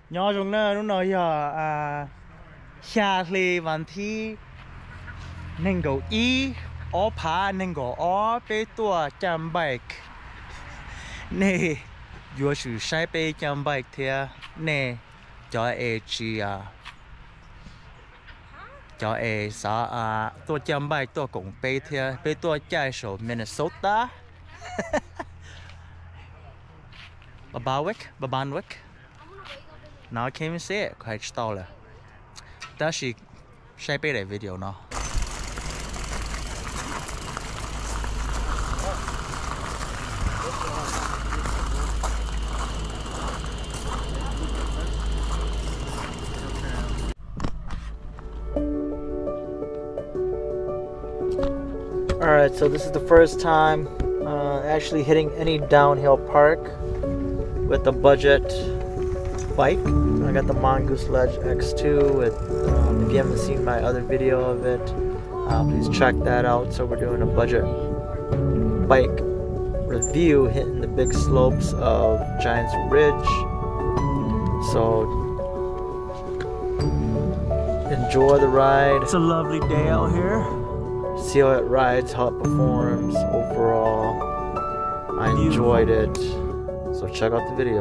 nhỏ trong nơi nó nói xa lìวันที่1 óผา1อ้อไปตัวจำไบค์นี่อยู่สื่อใช้ไปจำไบค์เทียนี่จอเอจีจอเอสาตัวจำไบค์ตัวกงไปเทียไปตัวใจโฉมมินนิโซตาBiwabik. Now I can't even say it quite stall. That she shape a video now. Alright, so this is the first time actually hitting any downhill park with a budget bike. I got the Mongoose Ledge X2 with, if you haven't seen my other video of it, please check that out. So we're doing a budget bike review, hitting the big slopes of Gaints Ridge. So enjoy the ride. It's a lovely day out here. See how it rides, how it performs overall. I enjoyed it. So check out the video.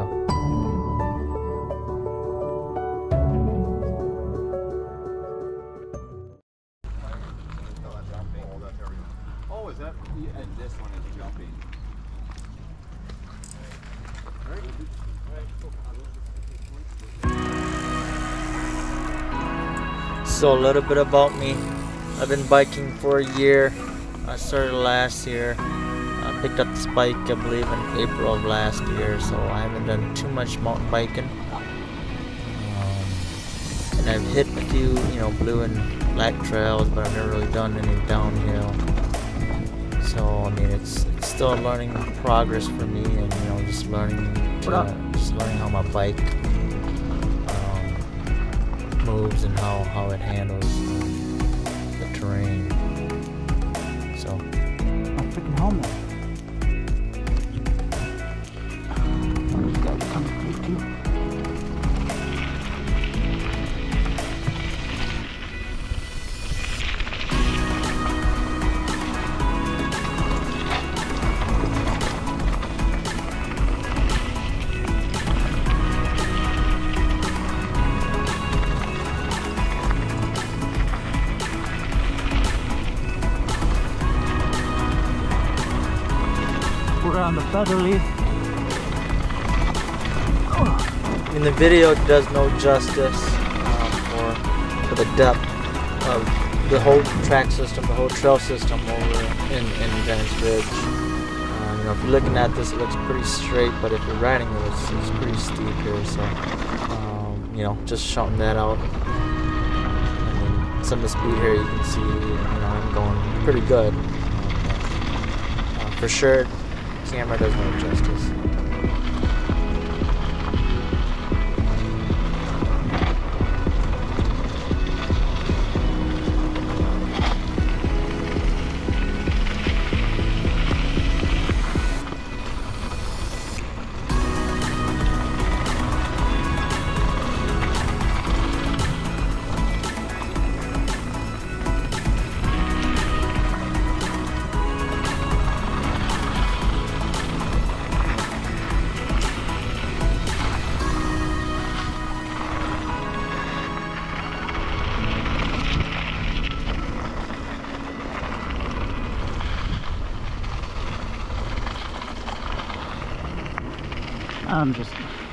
Oh, is that? And this one is jumping. So a little bit about me. I've been biking for a year. I started last year. I picked up this bike, I believe, in April of last year, so I haven't done too much mountain biking. And I've hit a few, blue and black trails, but I've never really done any downhill. So I mean, it's still a learning progress for me, and just learning how my bike moves and how it handles the terrain. So my freaking helmet. We're on the Featherly. And the video does no justice for the depth of the whole track system, the whole trail system over in Gaints Ridge. If you're looking at this, it looks pretty straight, but if you're riding it, it's pretty steep here. So, just shouting that out. I mean, some of the speed here, you can see, I'm going pretty good. For sure, camera does no justice. I'm just...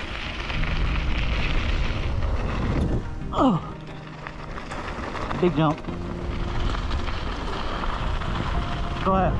Oh! Big jump. Go ahead.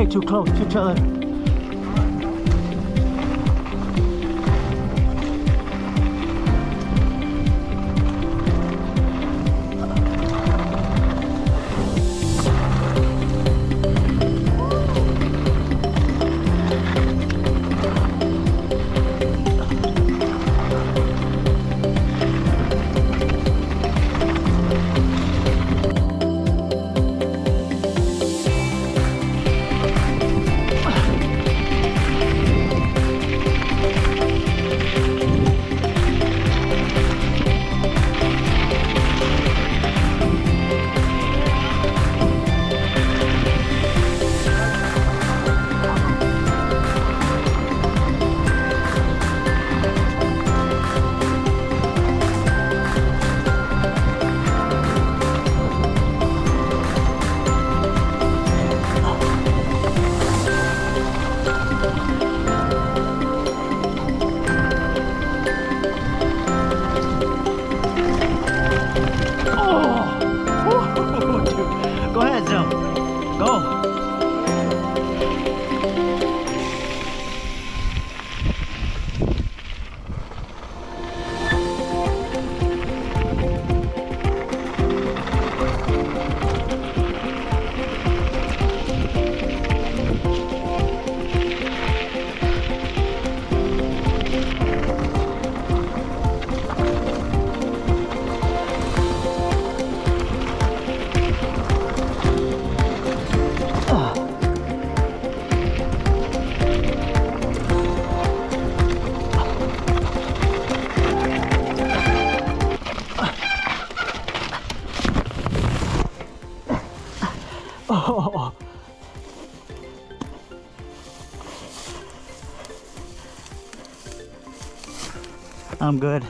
get too close to each other. Oh. I'm good.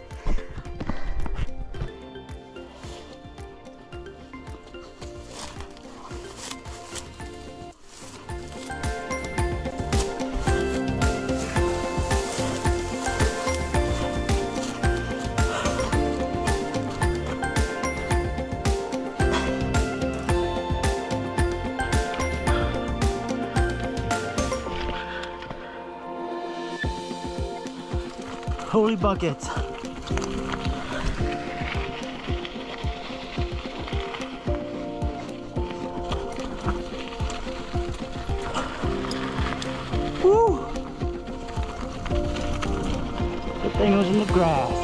Holy buckets. Woo! The thing was in the grass.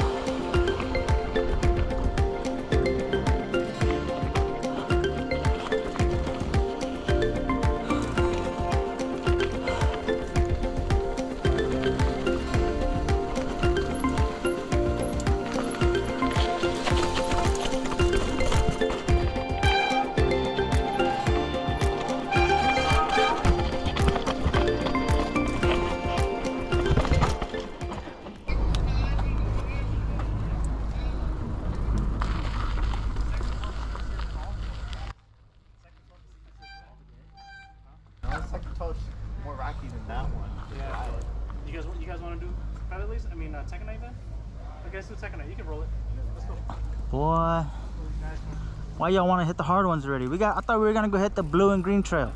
More rocky than that one. Yeah. You guys want to do featherlies? I mean, Tekanite then? I guess do Tekanite. You can roll it. Let's go. Boy, why y'all want to hit the hard ones already? I thought we were gonna go hit the blue and green trail.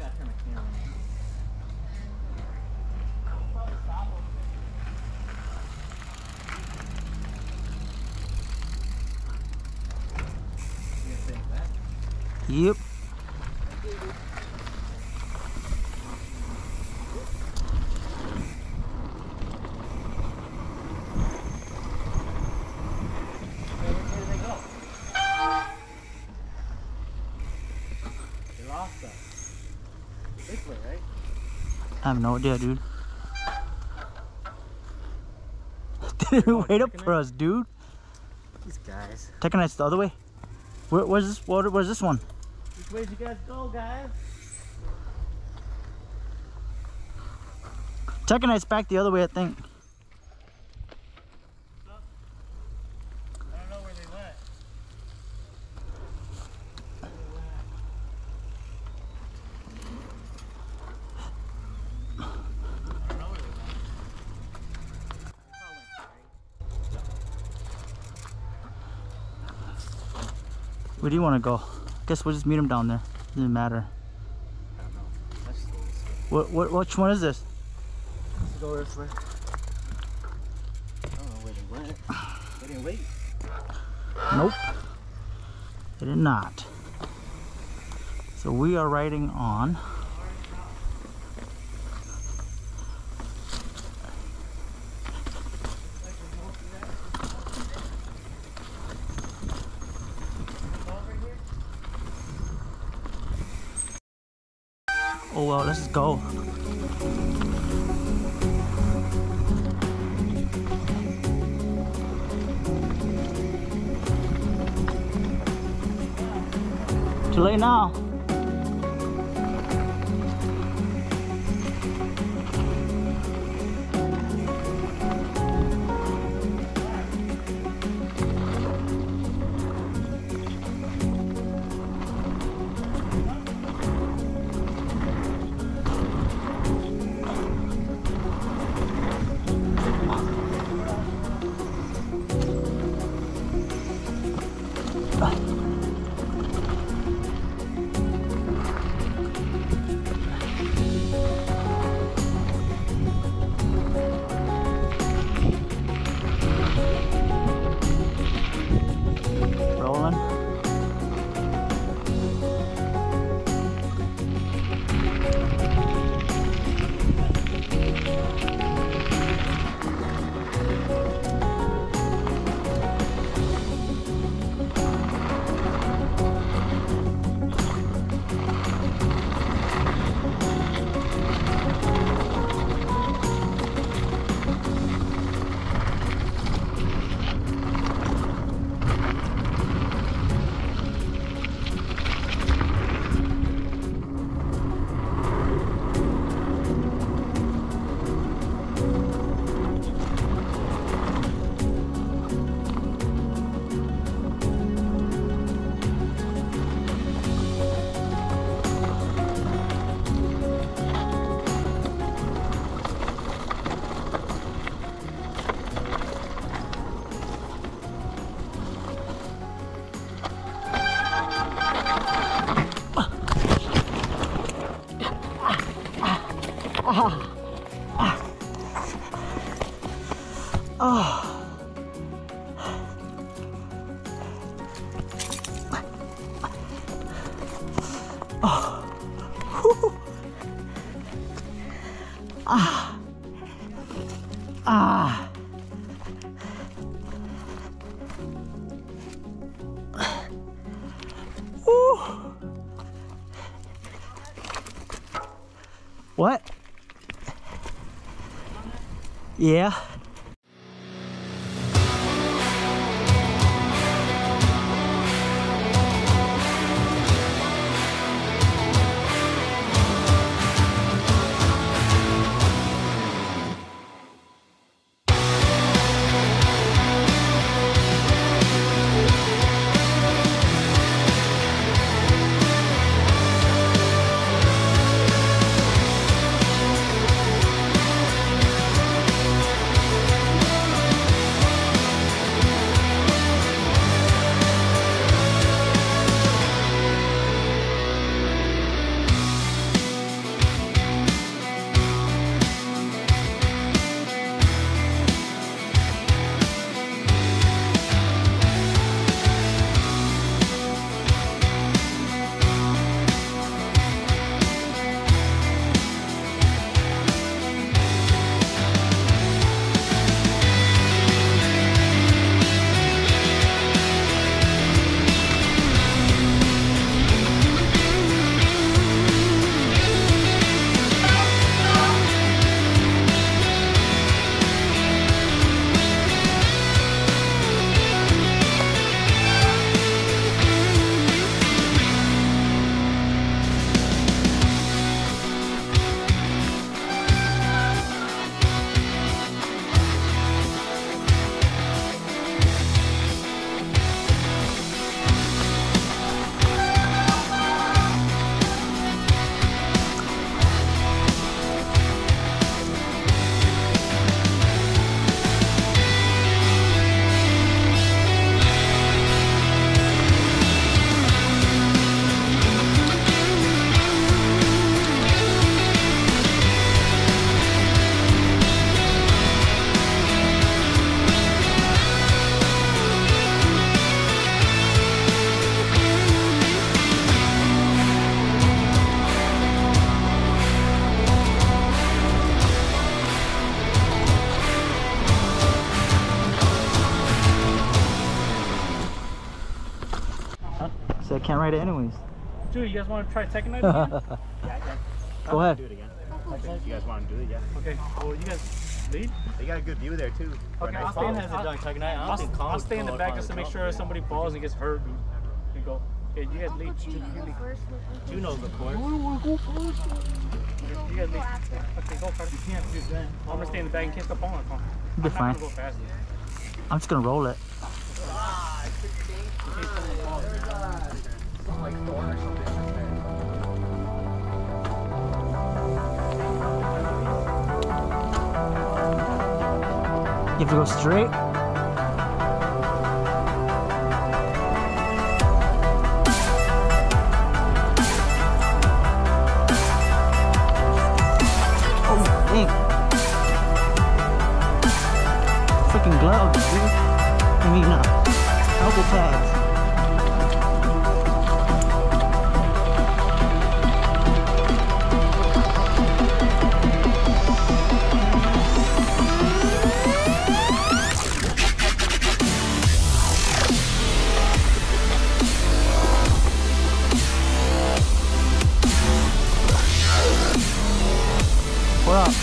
Yep. This way, right? I have no idea, dude. They didn't wait up for us, dude. These guys. Tekanite's the other way. Where's this? Where's this one? Which way did you guys go, guys? Tekanite's back the other way, I think. I don't know where they went. Where do you want to go? Guess we'll just meet him down there. Doesn't matter. I don't know. That's Which one is this? Let's go this way. I don't know where they went. They didn't wait. Nope. They did not. So we are riding on. Oh well, let's just go. Too late now. Rolling. What? Yeah. So I can't ride it anyways. Dude, you guys want to try Tekken Night again? Yeah. Go ahead. Do it again. If you guys want to do it, yeah. Okay, well, you guys lead? They got a good view there too. Okay, I'll stay in the I'll stay in the back just to make sure somebody falls and gets hurt. Dude. You go. Okay, you guys lead. You know the course. You guys lead. Okay, go first. You can't do that. I'm gonna stay in the back in case the phone comes. You'll be I'm fine. not gonna go fast. I'm just gonna roll it. You have to go straight. Oh, dang. Freaking gloves, dude. I mean, elbow pads. What up?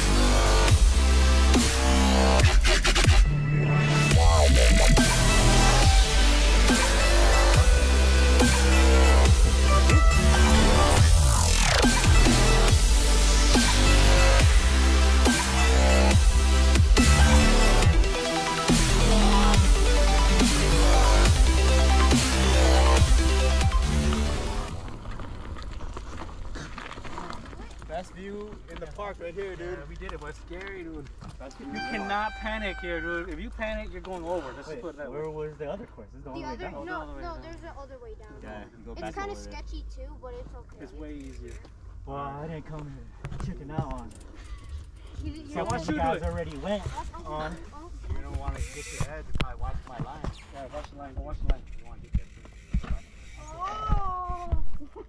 Best view in the park right here, dude. Yeah, we did it, but it's scary, dude. You cannot panic here, dude. If you panic, you're going over. Let's just put it that way. Where was the other course? This is the only way down. No, there's the other way down. Yeah, you go back It's kind of over there. sketchy too, but it's okay. It's way easier. Well, I didn't come here checking out on. So what the you guys do it? already went on. You don't want to get your head. You probably watch my line. Yeah, watch the line. Go watch the line. You want to get that. Oh!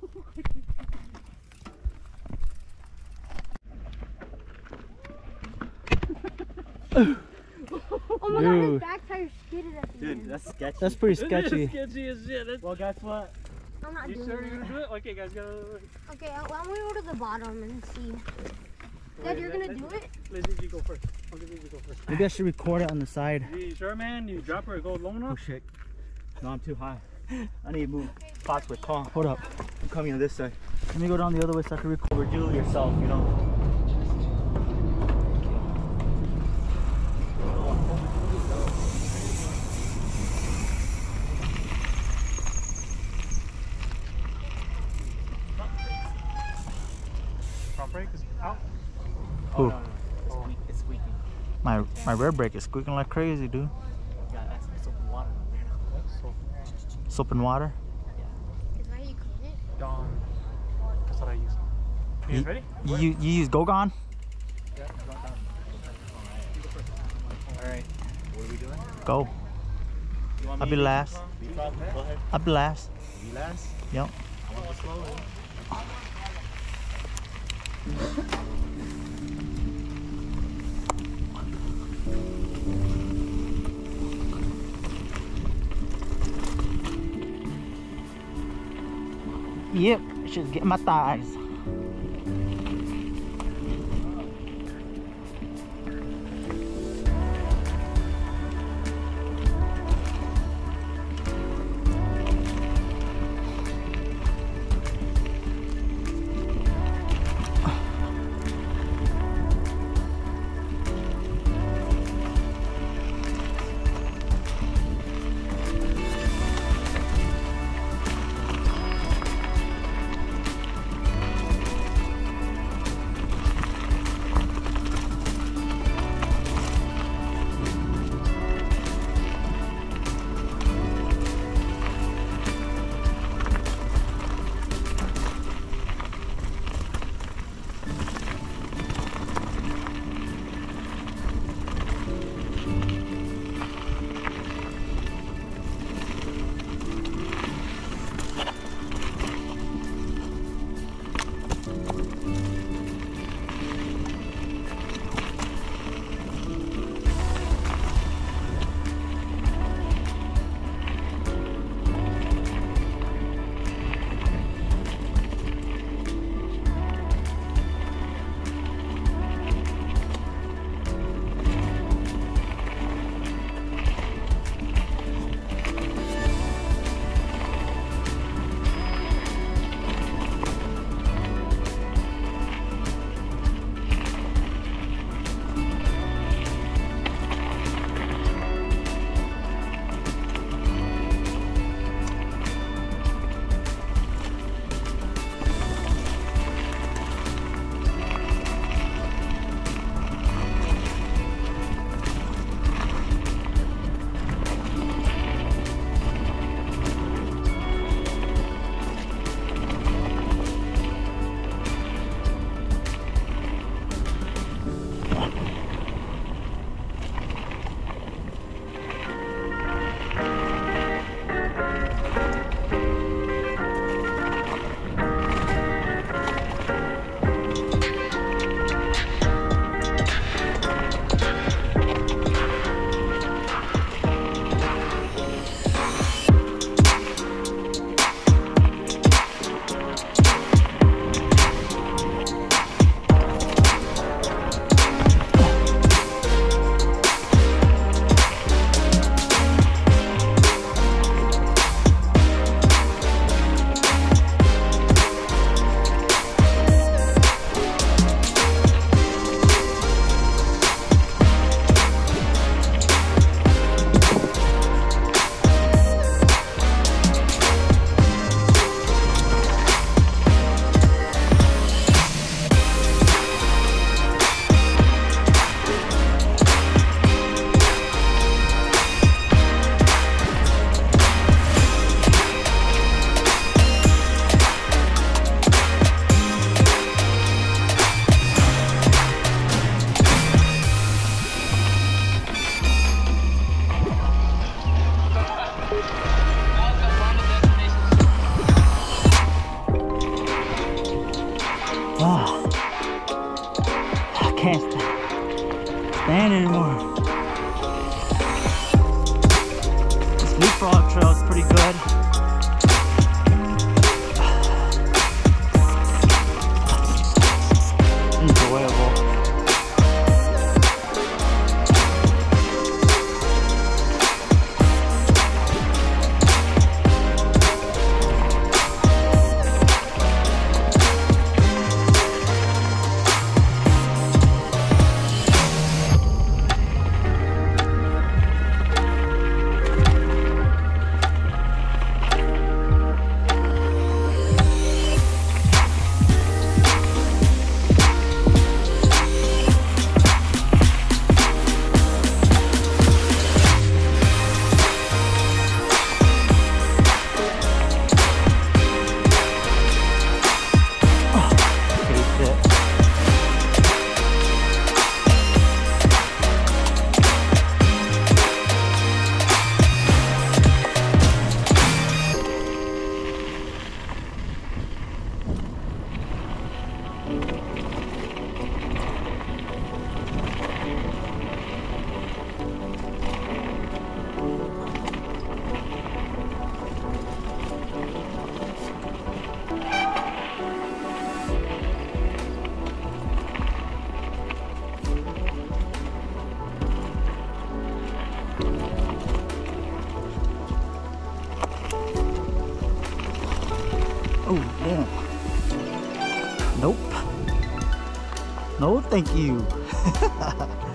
Oh my god, Dude. his back tire skidded at the Dude, end. that's sketchy. That's pretty sketchy. Sketchy as shit. That's... Well, guess what? I'm not You doing sure you're that. gonna do it? Okay, guys, go. Okay, I'm gonna go to the bottom and see. Dad, you're gonna do it? Let's you go first. I'll give you go first. Maybe I should record it on the side. You sure, man? You drop her, go low Oh enough? shit. No, I'm too high. I need to move spots with calm. Hold up. I'm coming on this side. Let me go down the other way so I can record. Overdo yourself, you know. Front brake is out. Who? no. It's squeaking. My rear brake is squeaking like crazy, dude. Yeah, that's soap and water. So, Soap and water. Is that how you clean it? Dawn. That's what I use. You guys ready? You use Gogon? Yeah, go down. Alright. What are we doing? Go. You want I'll me be to last. Be front? Go ahead. I'll be last. You last? Yep. I want to go slowly. Yep. Should get my thighs. stand anymore. This leapfrog trail is pretty good. Enjoyable. Oh, damn. Nope. No, thank you.